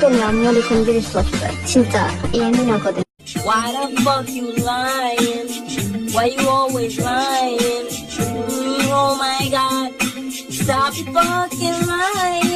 아무도 내 앞머리 건드릴 수 없어요. 진짜 예민하거든요. Why the fuck you lying? Why you always lying? Oh my god, stop fucking lying.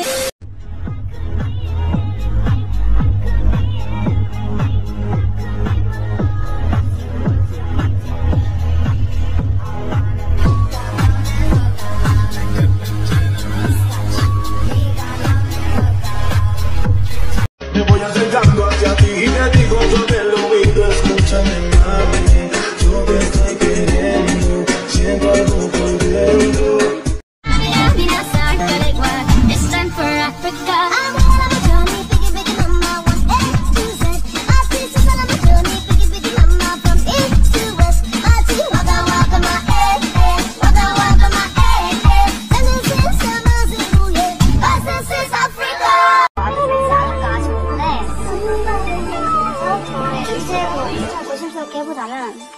Me voy acercando hacia ti y te digo sobre el oído, escúchame mami, yo te estoy queriendo, siento algo por dentro. It's time for Africa. I'm on a journey, biggie, biggie, mama, one A to Z. My sister's on a journey, biggie, biggie, mama, from east to west. My team, waka, waka, my waka, waka, my and this is Amazing, yeah. But this is Africa. 실제로 2차 조심스럽게 해보자면